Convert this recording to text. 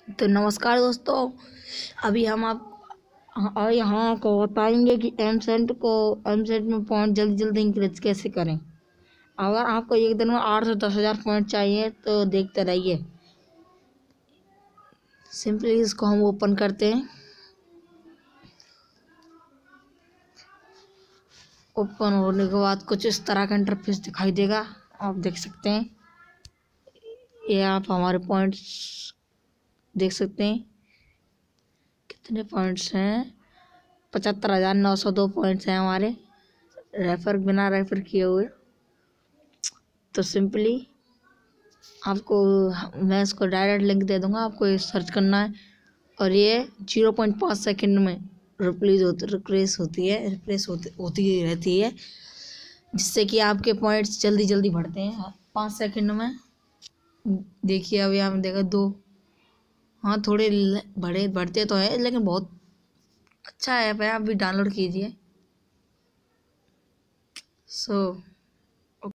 तो नमस्कार दोस्तों, अभी हम आप और यहाँ को बताएंगे कि एमसेट में पॉइंट जल्दी जल्दी इंक्रीज कैसे करें। अगर आपको एक दिन में 8 से 10,000 पॉइंट चाहिए तो देखते रहिए। सिंपली इसको हम ओपन करते हैं। ओपन होने के बाद कुछ इस तरह का इंटरफेस दिखाई देगा। आप देख सकते हैं, ये आप हमारे पॉइंट्स देख सकते हैं कितने पॉइंट्स हैं। 75,902 पॉइंट्स हैं हमारे बिना रेफर किए हुए। तो सिंपली आपको मैं इसको डायरेक्ट लिंक दे दूंगा, आपको ये सर्च करना है और ये 0.5 सेकंड में रिप्लेस होती रहती है, जिससे कि आपके पॉइंट्स जल्दी जल्दी बढ़ते हैं 5 सेकंड में। देखिए अभी आपने देखा 2, हाँ थोड़े बढ़ते तो है, लेकिन बहुत अच्छा ऐप है, आप भी डाउनलोड कीजिए।